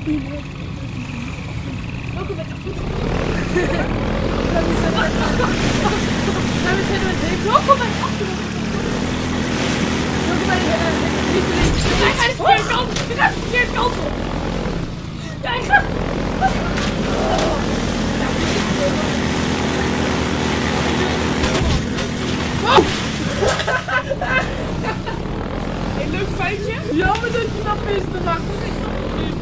Welkom met de voet. We zijn met Dave. Welkom bij de achtergrond. Welkom bij de lieveling. Jij gaat de verkeerde kant. Je gaat de verkeerde kant op. Jij gaat. Een leuk feitje? Jammer dat je dat mist te maken. Ik snap het niet.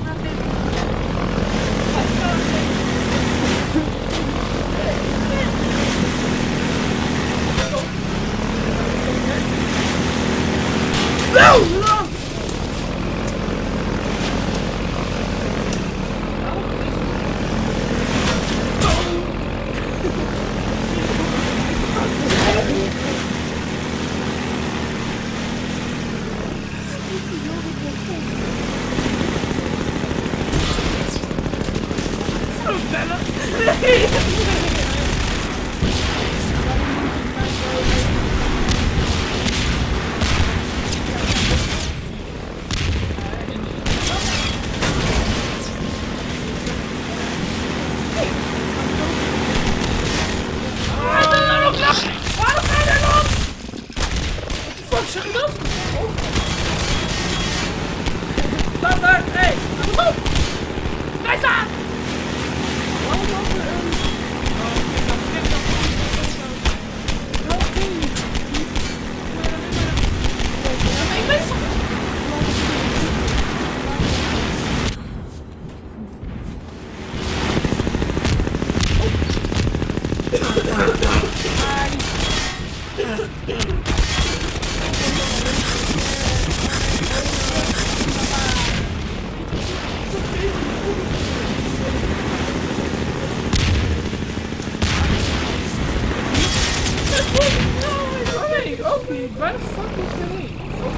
Waar de fuck moet je heen?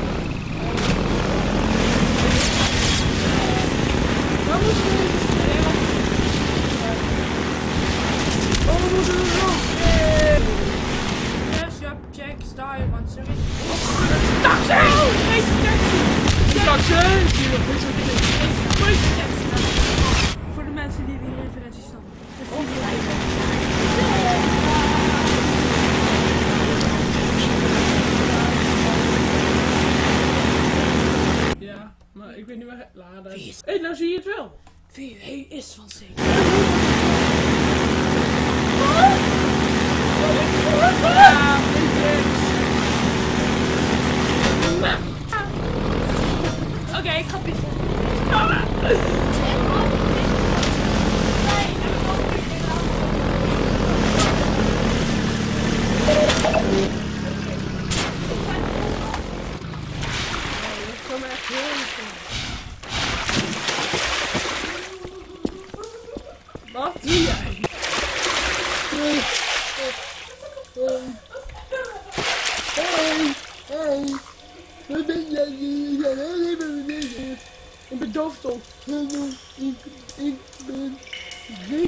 Waar moet je heen? Oh, we moeten er nog! Yes, ja, check, sta je, want ze is... Taxi! Deze taxi! Taxi! Voor de mensen die die referentie snappen. Maar ik weet niet waar het laden is. Hé, nou zie je het wel. Hij is van zeker. Oké, ik ga pissen. Wat doe jij? Wat ben jij? Ik ben doofstom. Ik ben gek.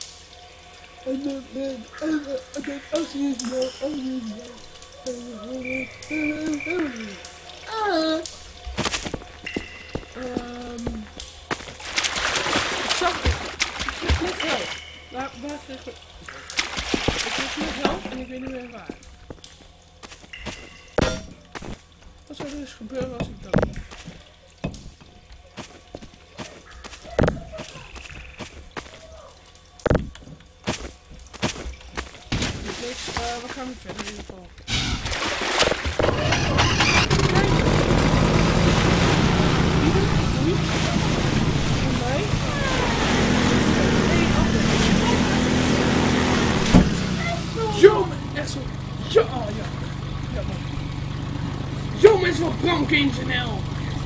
Waar zeg ik? Ik heb niet helft en ik weet niet meer waar. Wat zou er dus gebeuren als ik dat doe? Dus we gaan weer verder in ieder geval. Yo mensen van Bramgames.nl.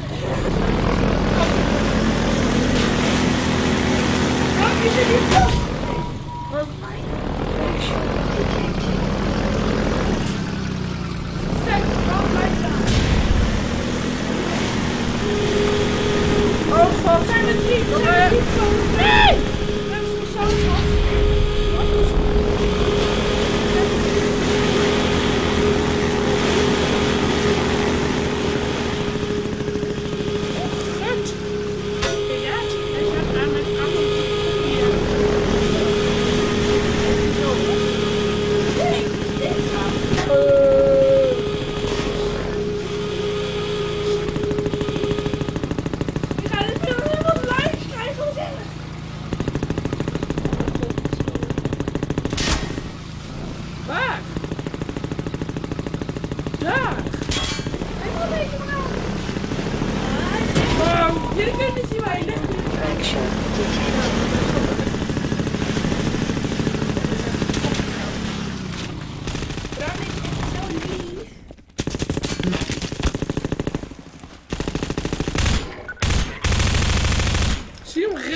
Oh god, zijn we niet? Nee!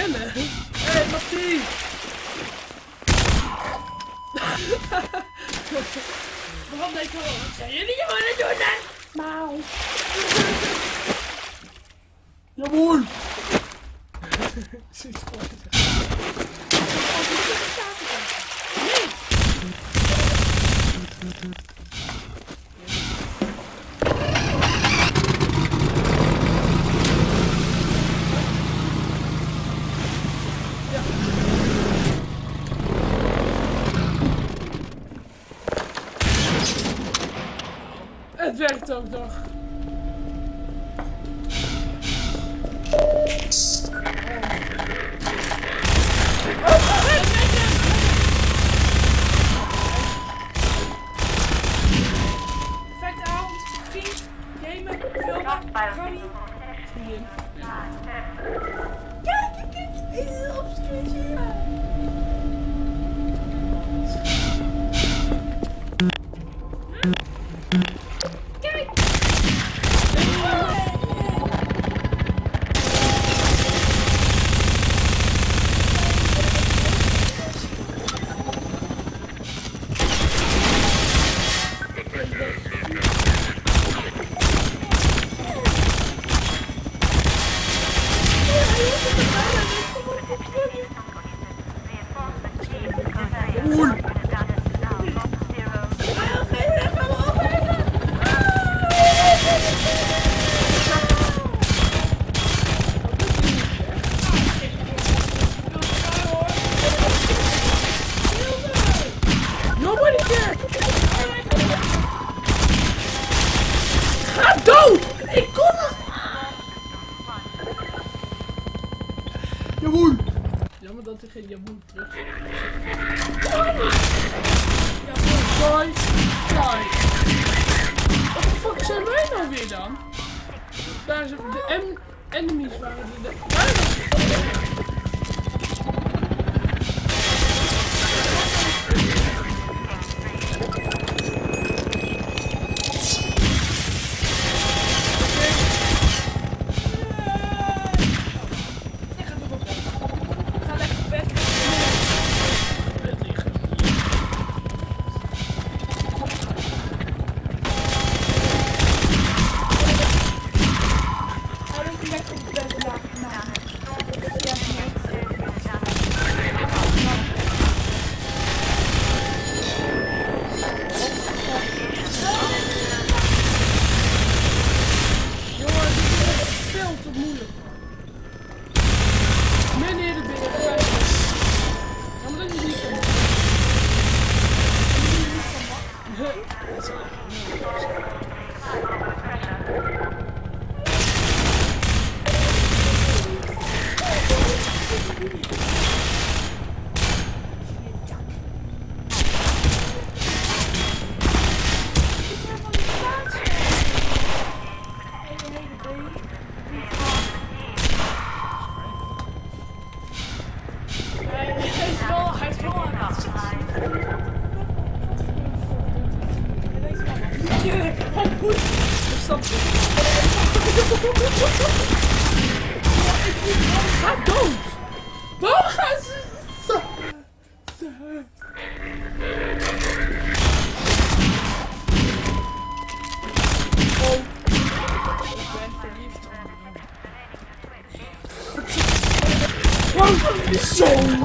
rennen. Hé, Mattie! Waarom denk je wel? Wat zijn jullie gewoon aan het doen dan? Mauw. Jawohl! Zoiets voor te zeggen. Het werkt ook nog. Perfecte avond, vriend, gamen, filmen, Grammy, vriendin. Kijk, op screen. Ga dood! Ik kon het! Jawohl! Jammer dat er geen jawoel terug is. Jawoel, die. Wat de fuck zijn wij nou weer dan? Daar zijn de enemies waren er. Ga dood! Waarom gaan ze... Oh. Ik ben verliefd. Waarom is zo?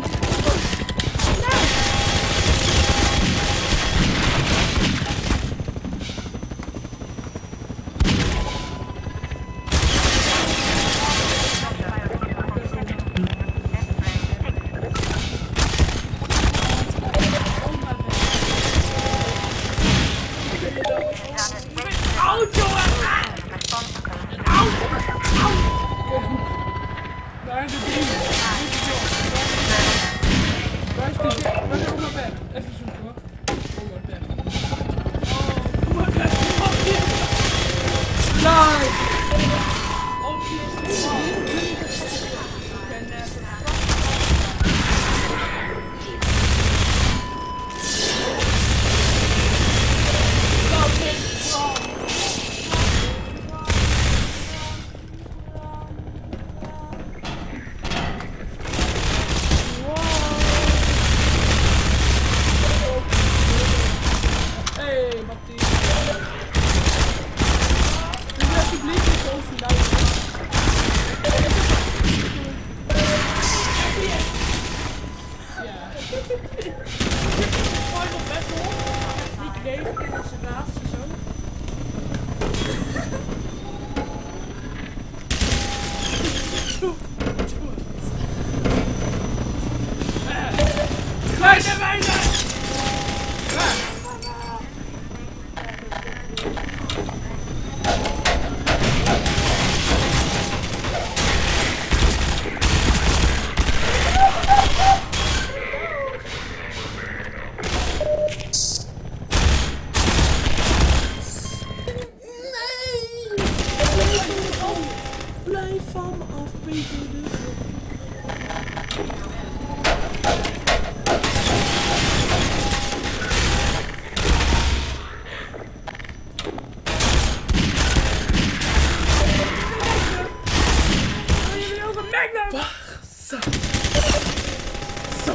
Kleine meiden! Blijf van me af, Peter de Groot. Zo. Zo.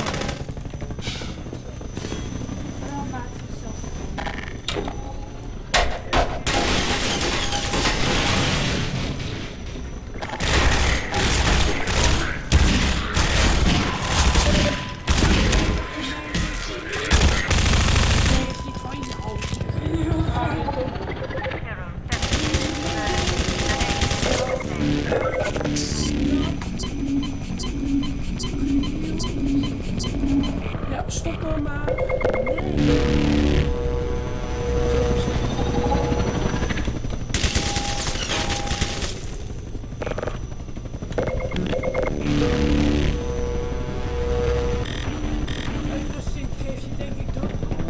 Ja, stop nou maar. Uitrusting geeft je denk ik dood.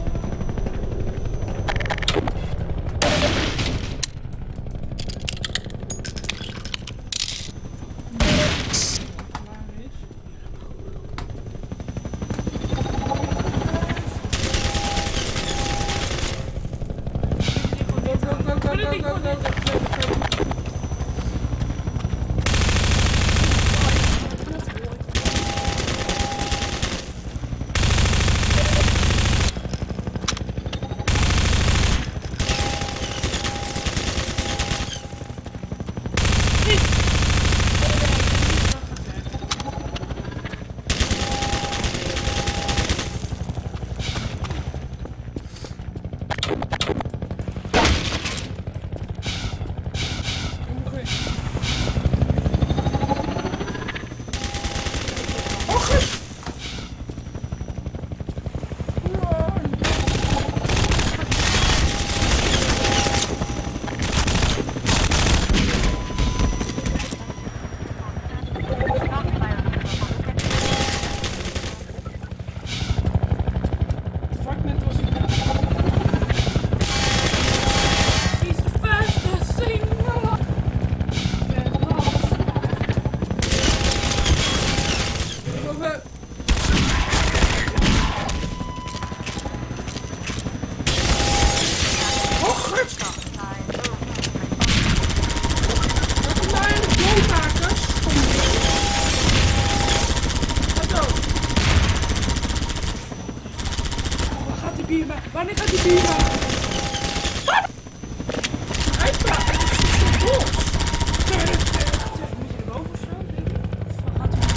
Wanneer gaat die bier maken? Wat? Uitspraak! Moet je erboven staan, denk ik? Of gaat hij...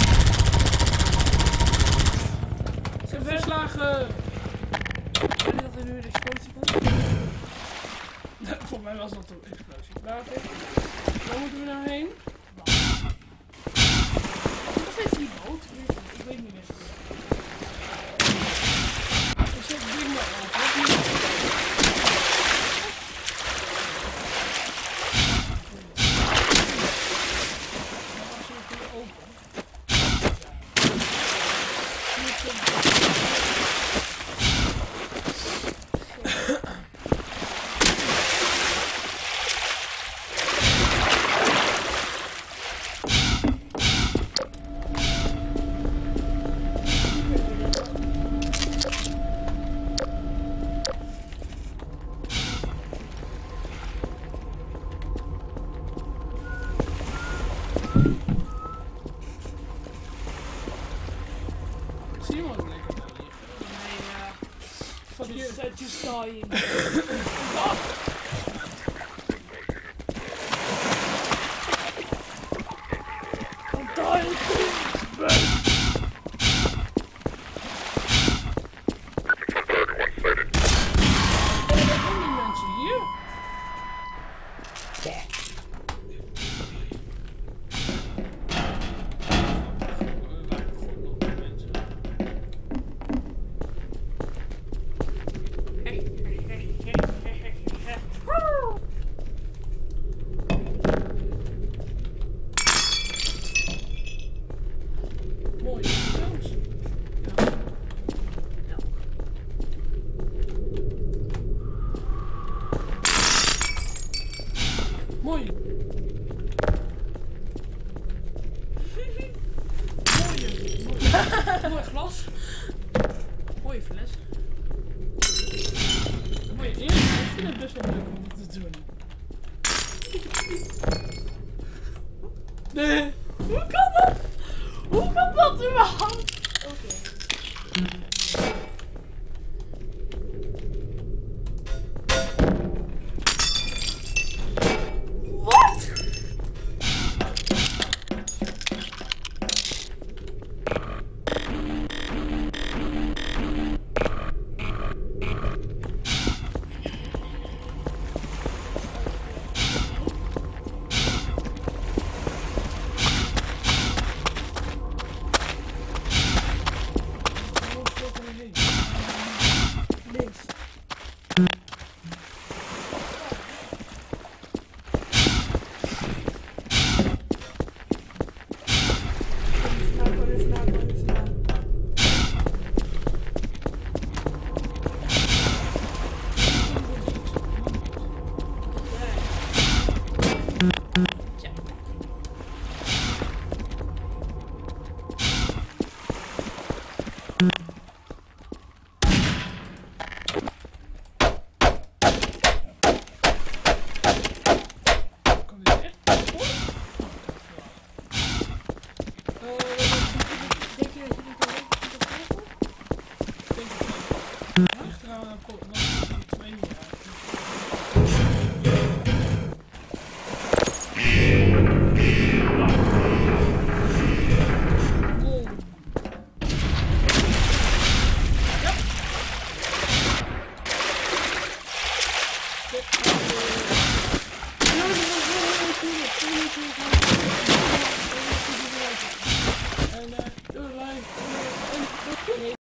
Zijn verslagen! Wanneer dat er nu een explosie komt? Voor mij was dat een explosie. Waar moeten we nou heen? Nog steeds die boot? Ik weet niet meer. Zet het ding maar open. Simon is lekker daar liggen. Nee, ja. Fuck you. Set just dying. I'm dying. Die mensen hier. glas. Mooie fles. Dan moet je eerst, ik vind het best wel leuk om dit te doen. Nee. Hoe kan dat? Hoe kan dat überhaupt?